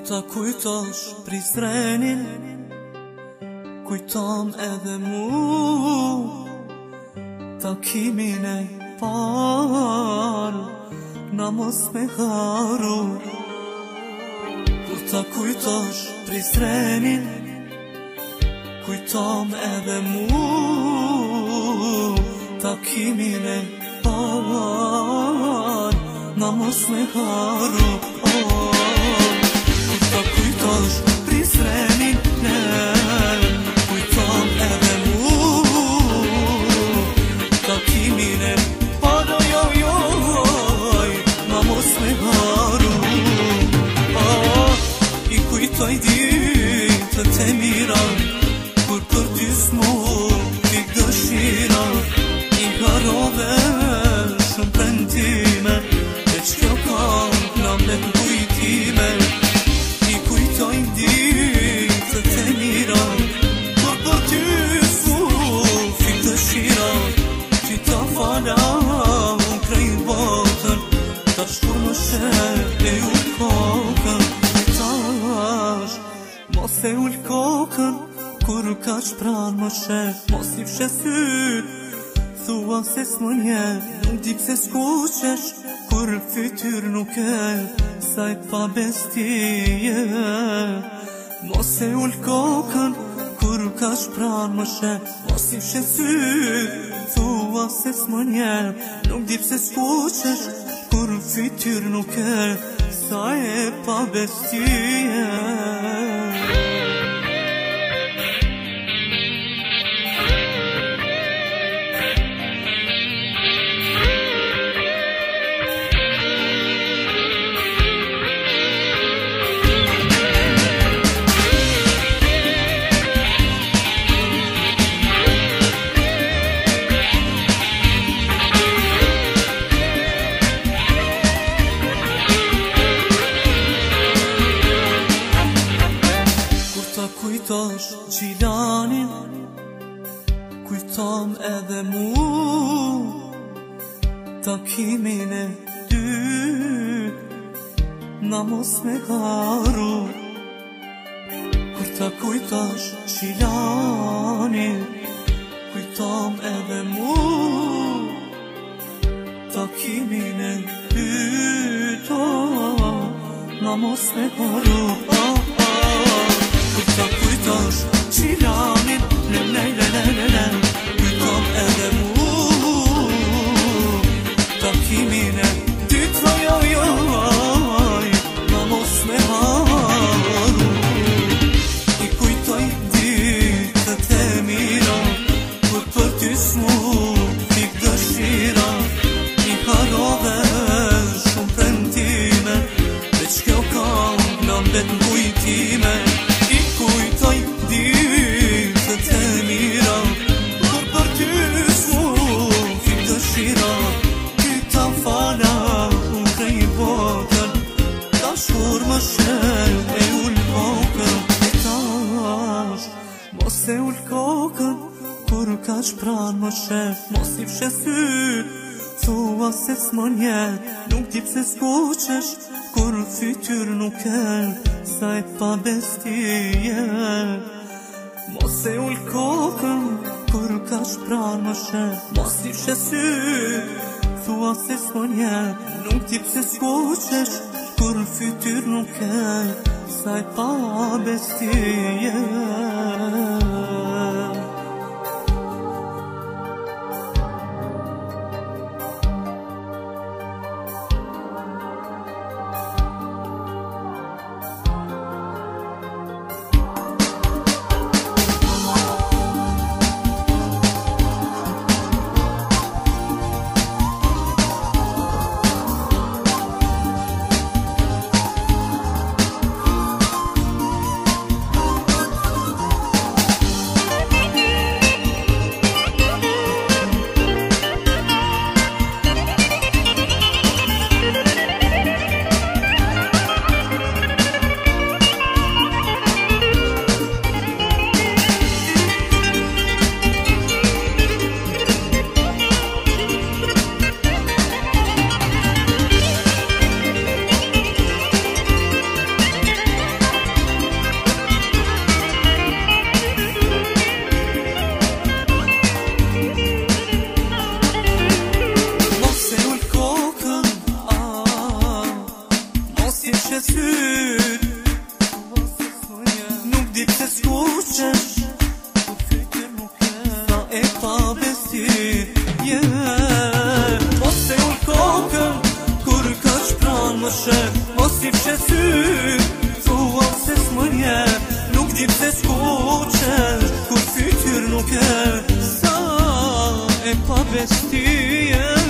Ta kujtosh Prizrenin, kujton edhe mu takimin e par, na mos me haru. Kur ta kujtosh Prizrenin, kujton edhe mu takimin e par, na mos me haru. Prizrenin, kujton edhe mu takimin e par, na mos me haru. I kujtoj ditët e mira, kur për ty s'mu fik dëshira. I harove shumë prendime, veç kjo kam namlet kujtime. I kujtoj ditët e mira, kur për ty s'mu fik dëshira. Që ta fala unë krejnë botën, ta shkur më shep e ull kokën. Tash mos e ull kokën, kur ka shpran më shep. Mos i fshe syt, thua se s'më nje. Nuk di pse s'kuqesh, kur fytyr nuk e saj pa bestije. Mos e ull kokën, kur ka shpran më shep. Mos i fshe syt, thua se s'më nje. Nuk di pse s'kuqesh, kur fytyr nuk e saj pa bestije. Kujtosh Gjilanin, kujton edhe mu takimin e ty, na mos me haru. Kur ta kujtosh Gjilanin, kujton edhe mu takimin e ty, na mos me haru. Kur ta kujtosh Gjilanin, kujton edhe mu takimin e ty, na mos me haru. I kujtoj ditët e mira, kur për ty s'mu fik dëshira. I harove shumë prendime, veç kjo kam namlet kujtime. Kujtoj ditët e mira, kur për ty s'mu fik dëshira. Ty ta fala unë krejnë botën, ta shkur më shel e ull kokën. E tash mos e ull kokën, kur ka shpran më shef. Mos i fshe syt, thua se s'më njet. Nuk di pse s'kuqesh, kur fytyr nuk e saj pa bestije. Mos e ull kokën, kur ka shpran më shef. Mos i fshe syt, thua se s'më njet. Nuk di pse s'kuqesh, kur fytyr nuk e saj pa bestije. si fshetë thua se s'mënje, nuk di pse s'koqe, kur fytyr nuk e sa e pa bestie.